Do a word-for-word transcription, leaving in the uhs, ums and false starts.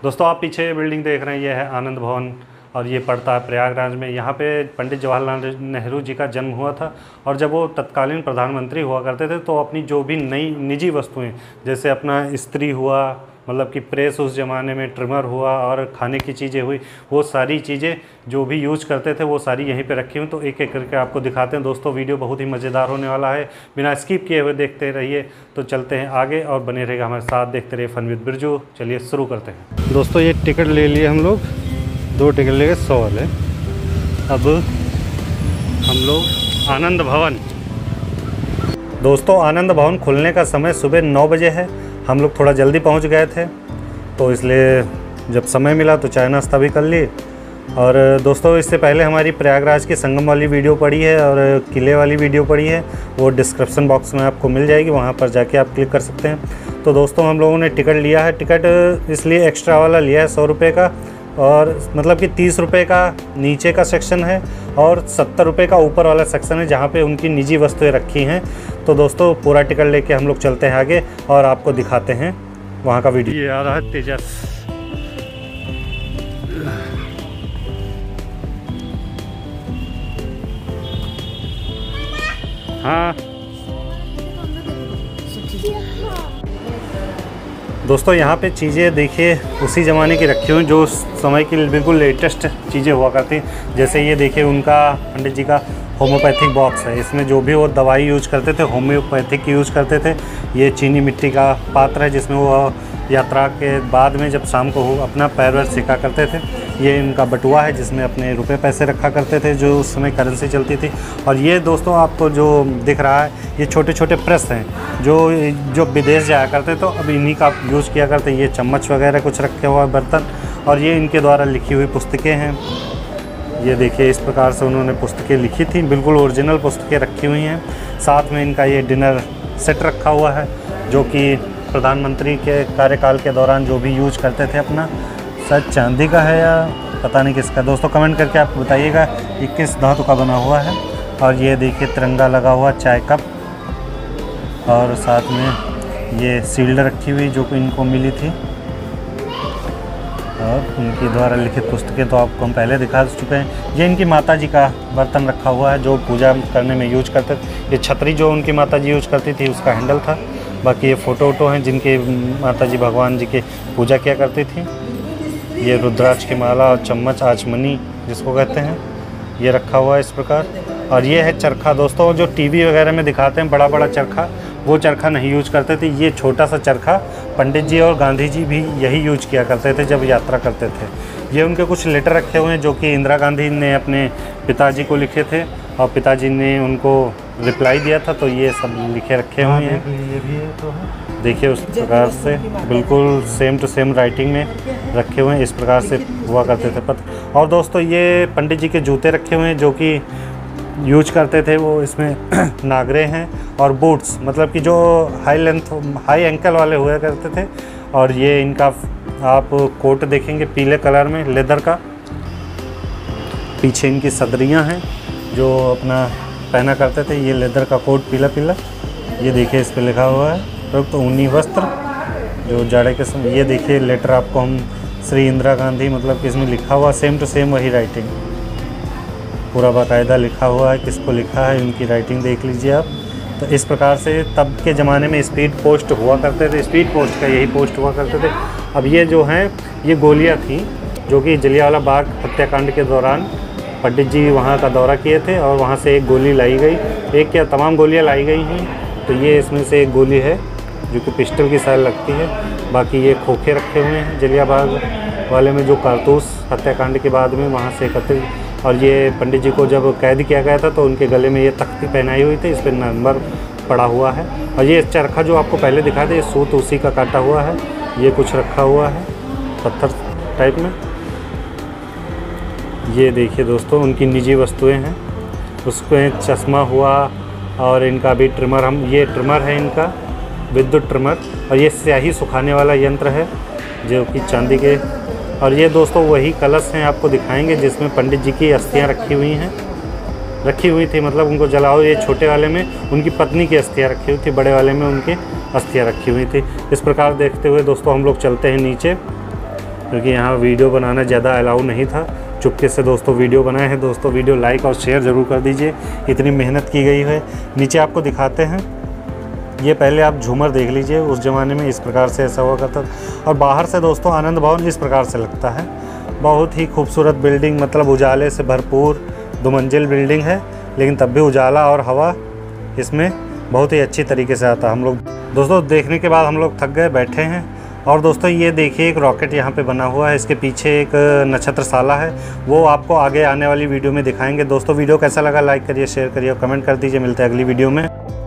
दोस्तों आप पीछे बिल्डिंग देख रहे हैं, ये है आनंद भवन और ये पड़ता है प्रयागराज में। यहाँ पे पंडित जवाहरलाल नेहरू जी का जन्म हुआ था और जब वो तत्कालीन प्रधानमंत्री हुआ करते थे तो अपनी जो भी नई निजी वस्तुएं, जैसे अपना इस्त्री हुआ, मतलब कि प्रेस उस ज़माने में, ट्रिमर हुआ और खाने की चीज़ें हुई, वो सारी चीज़ें जो भी यूज करते थे वो सारी यहीं पे रखी हुई। तो एक एक करके आपको दिखाते हैं। दोस्तों वीडियो बहुत ही मज़ेदार होने वाला है, बिना स्किप किए हुए देखते रहिए। तो चलते हैं आगे और बने रहेगा हमारे साथ, देखते रहिए फन विद बिरजू। चलिए शुरू करते हैं। दोस्तों ये टिकट ले लिए हम लोग, दो टिकट ले गए सौ वाले। अब हम लोग आनंद भवन, दोस्तों आनंद भवन खुलने का समय सुबह नौ बजे है। हम लोग थोड़ा जल्दी पहुंच गए थे तो इसलिए जब समय मिला तो चाय नाश्ता भी कर ली। और दोस्तों इससे पहले हमारी प्रयागराज की संगम वाली वीडियो पड़ी है और किले वाली वीडियो पड़ी है, वो डिस्क्रिप्शन बॉक्स में आपको मिल जाएगी, वहां पर जाके आप क्लिक कर सकते हैं। तो दोस्तों हम लोगों ने टिकट लिया है। टिकट इसलिए एक्स्ट्रा वाला लिया है सौ रुपये का, और मतलब कि तीस रुपये का नीचे का सेक्शन है और सत्तर रुपये का ऊपर वाला सेक्शन है जहाँ पे उनकी निजी वस्तुएं रखी हैं। तो दोस्तों पूरा टिकट लेके हम लोग चलते हैं आगे और आपको दिखाते हैं वहाँ का वीडियो। ये आ रहा है तेजस। हाँ दोस्तों यहाँ पे चीज़ें देखिए उसी ज़माने की रखी हुई जो समय की बिल्कुल लेटेस्ट चीज़ें हुआ करती। जैसे ये देखिए उनका पंडित जी का होम्योपैथिक बॉक्स है, इसमें जो भी वो दवाई यूज करते थे होम्योपैथिक यूज करते थे। ये चीनी मिट्टी का पात्र है जिसमें वो यात्रा के बाद में जब शाम को अपना पैर वैर सिका करते थे। ये इनका बटुआ है जिसमें अपने रुपए पैसे रखा करते थे, जो उस समय करेंसी चलती थी। और ये दोस्तों आपको जो दिख रहा है ये छोटे छोटे प्रेस हैं जो जो विदेश जाया करते तो अब इन्हीं का यूज़ किया करते। ये चम्मच वगैरह कुछ रखे हुआ बर्तन, और ये इनके द्वारा लिखी हुई पुस्तकें हैं। ये देखिए इस प्रकार से उन्होंने पुस्तकें लिखी थी, बिल्कुल ओरिजिनल पुस्तकें रखी हुई हैं। साथ में इनका ये डिनर सेट रखा हुआ है जो कि प्रधानमंत्री के कार्यकाल के दौरान जो भी यूज करते थे अपना। शायद चांदी का है या पता नहीं किसका, दोस्तों कमेंट करके आप बताइएगा ये किस धातु का बना हुआ है। और ये देखिए तिरंगा लगा हुआ चाय कप, और साथ में ये शील्ड रखी हुई जो कि इनको मिली थी, और उनके द्वारा लिखित पुस्तकें तो आपको हम पहले दिखा चुके हैं। ये इनकी माता जी का बर्तन रखा हुआ है जो पूजा करने में यूज करते थे। ये छतरी जो उनकी माता जी यूज करती थी उसका हैंडल था। बाकी ये फ़ोटो वोटो हैं जिनके माता जी भगवान जी की पूजा किया करती थी। ये रुद्राक्ष की माला और चम्मच आचमनी जिसको कहते हैं, ये रखा हुआ है इस प्रकार। और ये है चरखा। दोस्तों जो टीवी वगैरह में दिखाते हैं बड़ा बड़ा चरखा, वो चरखा नहीं यूज करते थे। ये छोटा सा चरखा पंडित जी और गांधी जी भी यही यूज किया करते थे जब यात्रा करते थे। ये उनके कुछ लेटर रखे हुए हैं जो कि इंदिरा गांधी ने अपने पिताजी को लिखे थे और पिताजी ने उनको रिप्लाई दिया था, तो ये सब लिखे रखे हुए हैं। ये भी है तो है। देखिए उस प्रकार से बिल्कुल सेम टू सेम राइटिंग में रखे हुए हैं, इस प्रकार से हुआ करते थे पत्र। और दोस्तों ये पंडित जी के जूते रखे हुए हैं जो कि यूज करते थे, वो इसमें नागरे हैं और बूट्स, मतलब कि जो हाई लेंथ हाई एंकल वाले हुआ करते थे। और ये इनका आप कोट देखेंगे पीले कलर में लेदर का। पीछे इनकी सदरियां हैं जो अपना पहना करते थे, ये लेदर का कोट पीला पीला। ये देखिए इस पे लिखा हुआ है तो ऊनी वस्त्र जो जाड़े के समय। ये देखिए लेटर आपको हम श्री इंदिरा गांधी, मतलब कि इसमें लिखा हुआ सेम टू सेम वही राइटिंग, पूरा बाकायदा लिखा हुआ है किसको लिखा है, उनकी राइटिंग देख लीजिए आप। तो इस प्रकार से तब के ज़माने में स्पीड पोस्ट हुआ करते थे, स्पीड पोस्ट का यही पोस्ट हुआ करते थे। अब ये जो हैं ये गोलियां थी जो कि जलियांवाला बाग हत्याकांड के दौरान पंडित जी वहाँ का दौरा किए थे और वहाँ से एक गोली लाई गई, एक क्या तमाम गोलियाँ लाई गई हैं। तो ये इसमें से एक गोली है जो कि पिस्टल की साइज लगती है। बाकी ये खोखे रखे हुए हैं जलियांवाला बाग वाले में जो कारतूस हत्याकांड के बाद में वहाँ से एकत्रित। और ये पंडित जी को जब कैद किया गया था तो उनके गले में ये तख्ती पहनाई हुई थी, इस पर नंबर पड़ा हुआ है। और ये चरखा जो आपको पहले दिखा दे, सूत उसी का काटा हुआ है। ये कुछ रखा हुआ है पत्थर टाइप में। ये देखिए दोस्तों उनकी निजी वस्तुएं हैं, उसको चश्मा हुआ और इनका भी ट्रिमर, हम ये ट्रिमर है इनका विद्युत ट्रिमर। और ये स्याही सुखाने वाला यंत्र है जो कि चांदी के। और ये दोस्तों वही कलश हैं आपको दिखाएंगे जिसमें पंडित जी की अस्थियां रखी हुई हैं, रखी हुई थी, मतलब उनको जलाओ। ये छोटे वाले में उनकी पत्नी की अस्थियां रखी हुई थी, बड़े वाले में उनकी अस्थियां रखी हुई थी। इस प्रकार देखते हुए दोस्तों हम लोग चलते हैं नीचे क्योंकि यहाँ वीडियो बनाना ज़्यादा अलाउ नहीं था। चुपके से दोस्तों वीडियो बनाए हैं। दोस्तों वीडियो लाइक और शेयर ज़रूर कर दीजिए, इतनी मेहनत की गई है। नीचे आपको दिखाते हैं, ये पहले आप झूमर देख लीजिए, उस ज़माने में इस प्रकार से ऐसा हुआ करता। और बाहर से दोस्तों आनंद भवन इस प्रकार से लगता है। बहुत ही खूबसूरत बिल्डिंग, मतलब उजाले से भरपूर दो मंजिल बिल्डिंग है, लेकिन तब भी उजाला और हवा इसमें बहुत ही अच्छी तरीके से आता है। हम लोग दोस्तों देखने के बाद हम लोग थक गए, बैठे हैं। और दोस्तों ये देखिए एक रॉकेट यहाँ पे बना हुआ है, इसके पीछे एक नक्षत्रशाला है, वो आपको आगे आने वाली वीडियो में दिखाएंगे। दोस्तों वीडियो कैसा लगा लाइक करिए, शेयर करिए और कमेंट कर दीजिए। मिलते हैं अगली वीडियो में।